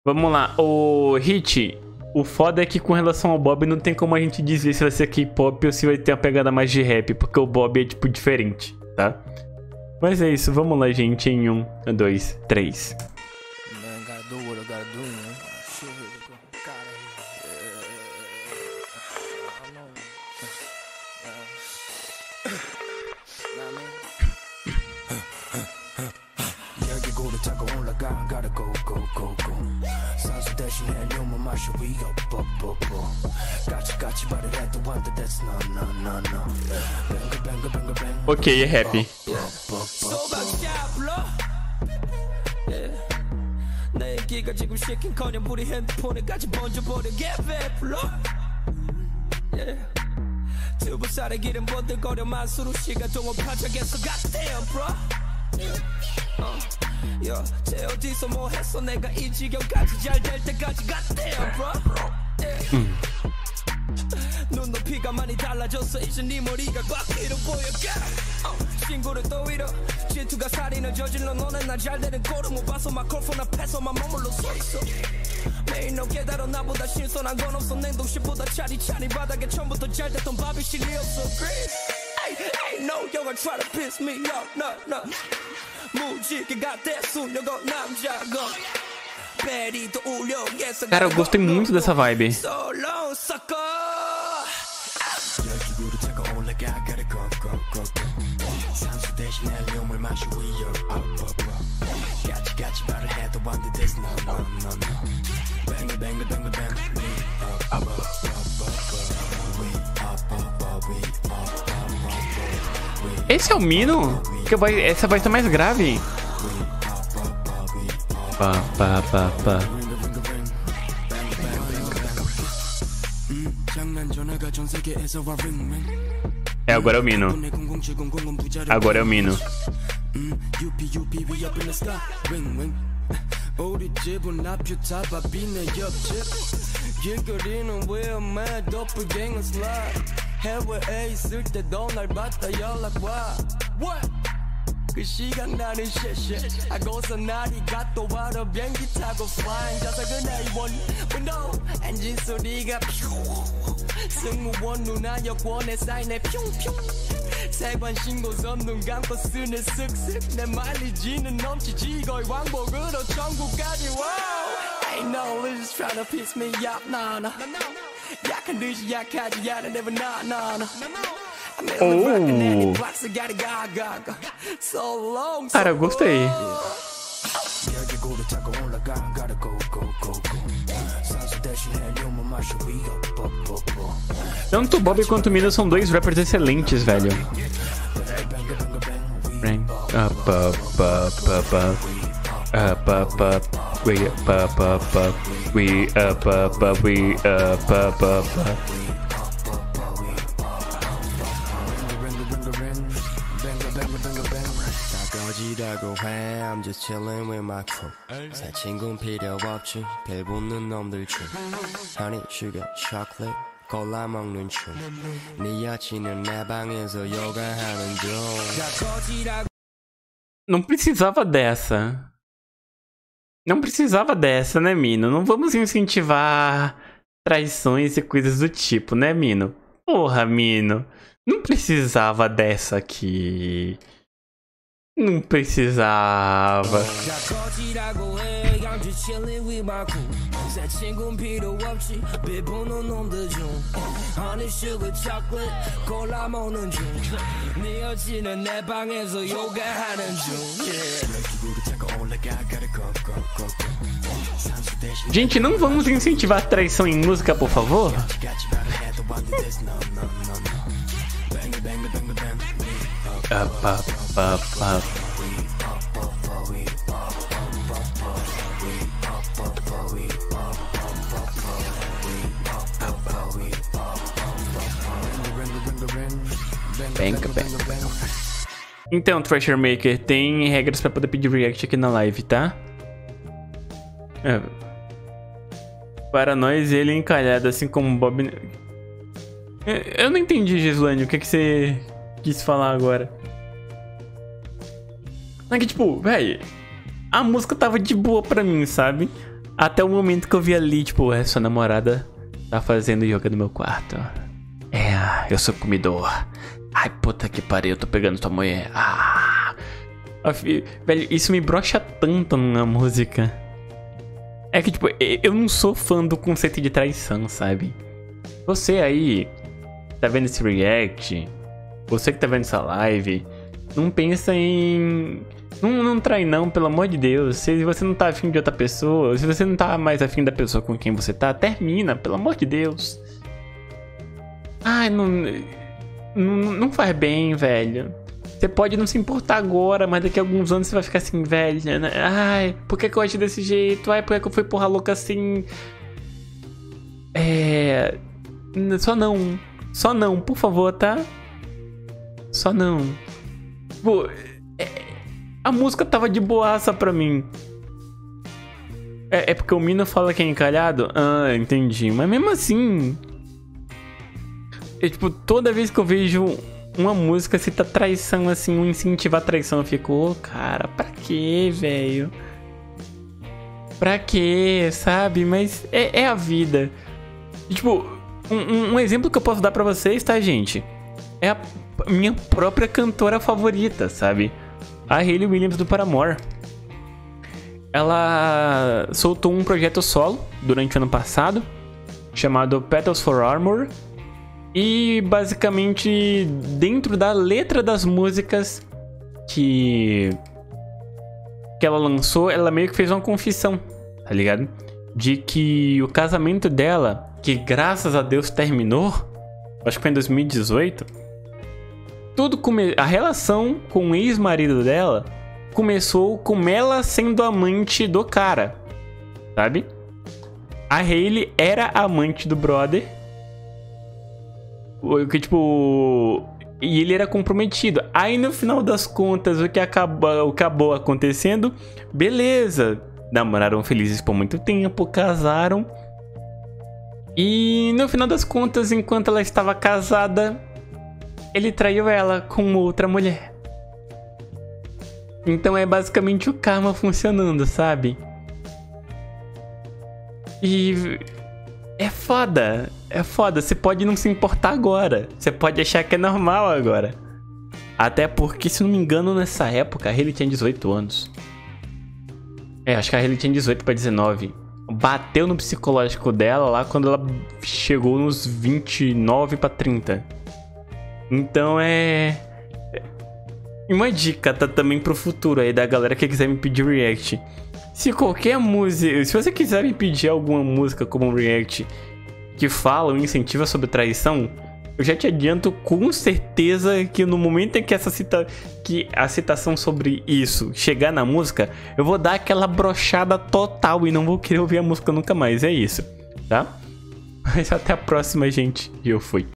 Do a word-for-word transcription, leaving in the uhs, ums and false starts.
Vamos lá, o Hit, o foda é que com relação ao Bob não tem como a gente dizer se vai ser K-pop ou se vai ter uma pegada mais de rap, porque o Bob é tipo diferente, tá? Mas é isso, vamos lá, gente, em um, dois, três. Ok, é rap. 야, 쟤 어디서 뭐 했어 내가 이 지경까지 잘 될 때까지 goddamn bro yeah. 눈높이가 많이 달라졌어 이제 네 머리가 꽉 피로 보여 uh, 친구를 또 잃어 질투가 살인을 저질러 너는 나 잘 되는 꼴을 못 봐서 마이크로폰 앞에서만 머물러 서있어 매일 너 깨달아 나보다 신선한 건 없어 냉동실보다 차리차리 바닥에 처음부터 잘 됐던 밥이 실이 없어 Hey, hey, no, you're gonna try to piss me off, no, no Cara, eu gostei muito dessa vibe. Esse é o Mino? Que vai, essa vai ser mais grave. Pá, pá, pá, pá. É, agora é o Mino. Agora é o Mino. 해외에 있을 때도 날 봤다 연락 와 What? 그 시간 나는 쉣쉣 하고서 날이가 또 바로 비행기 타고 flying 좌석은 에이 원 window 엔진 소리가 퓨 승무원 누나 여권에 사인해 퓨퓨 세 번 신고서 눈 감고 쓰는 쓱쓱 내 마일리지는 넘치지 거의 왕복으로 천국까지 wow Ain't no just trying to piss me off nah nah 약한 듯이 약하지 않아 never nah nah nah Oh. Cara, eu gostei. Tanto o Bob quanto o Mino são dois rappers excelentes, velho. Up, up, up, up, up, up, up, we up, up, up, up, we up, up, up, we up, up, up. I'm just chillin' with my crew. 새 친구는 필요 없지. 별 붙는 놈들 중. Honey, sugar, chocolate, 골라 먹는 중. 네 여친은 내 방에서 요가하는 중. Não precisava dessa. Não precisava dessa, né, Mino? Não vamos incentivar traições e coisas do tipo, né, Mino? Porra, Mino. Não precisava dessa aqui. Não precisava. Gente, não vamos incentivar traição em música, por favor? Up, up, up, up. Benca, benca. Então, Thrasher Maker, tem regras pra poder pedir react aqui na live, tá? É. Para nós, ele é encalhado, assim como o Bob... Eu não entendi, Gislane, o que, que você quis falar agora? É que, tipo, velho, a música tava de boa pra mim, sabe? Até o momento que eu vi ali, tipo, é, sua namorada tá fazendo yoga no meu quarto. É, eu sou comidor. Ai, puta que pariu, eu tô pegando tua mulher. Ah. Velho, isso me brocha tanto na música. É que, tipo, eu não sou fã do conceito de traição, sabe? Você aí, tá vendo esse react, você que tá vendo essa live, não pensa em... Não, não trai não, pelo amor de Deus. Se você não tá afim de outra pessoa, se você não tá mais afim da pessoa com quem você tá, termina, pelo amor de Deus. Ai, não... Não, não faz bem, velho. Você pode não se importar agora, mas daqui a alguns anos você vai ficar assim, velho, né? Ai, por que que eu agi desse jeito? Ai, por que que eu fui porra louca assim? É... Só não. Só não, por favor, tá? Só não. Pô, é... a música tava de boaça pra mim. É, é porque o Mino fala que é encalhado? Ah, entendi. Mas mesmo assim... É, tipo, toda vez que eu vejo uma música cita traição, assim, um incentivo à traição, eu fico, ô, oh, cara, pra quê, velho? Pra quê, sabe? Mas é, é a vida. E, tipo, um, um exemplo que eu posso dar pra vocês, tá, gente? É a minha própria cantora favorita, sabe? A Hayley Williams do Paramore. Ela soltou um projeto solo durante o ano passado, chamado Petals for Armor. E basicamente, dentro da letra das músicas que, que ela lançou, ela meio que fez uma confissão, tá ligado? De que o casamento dela, que graças a Deus terminou, acho que foi em dois mil e dezoito, tudo come... a relação com o ex-marido dela começou com ela sendo amante do cara, sabe? A Hayley era amante do brother. Que tipo... E ele era comprometido. Aí no final das contas, o que acabou, o que acabou acontecendo, beleza, namoraram felizes por muito tempo, casaram. E no final das contas, enquanto ela estava casada, ele traiu ela com outra mulher. Então é basicamente o karma funcionando, sabe? E... é foda, é foda. Você pode não se importar agora. Você pode achar que é normal agora. Até porque, se não me engano, nessa época, a Hayley tinha dezoito anos. É, acho que a Hayley tinha dezoito pra dezenove. Bateu no psicológico dela lá quando ela chegou nos vinte e nove pra trinta. Então é... uma dica, tá, também pro futuro aí da galera que quiser me pedir react. Se qualquer música... Se você quiser me pedir alguma música como um react que fala ou incentiva sobre traição, eu já te adianto com certeza que no momento em que, essa cita... que a citação sobre isso chegar na música, eu vou dar aquela brochada total e não vou querer ouvir a música nunca mais. É isso, tá? Mas até a próxima, gente. E eu fui.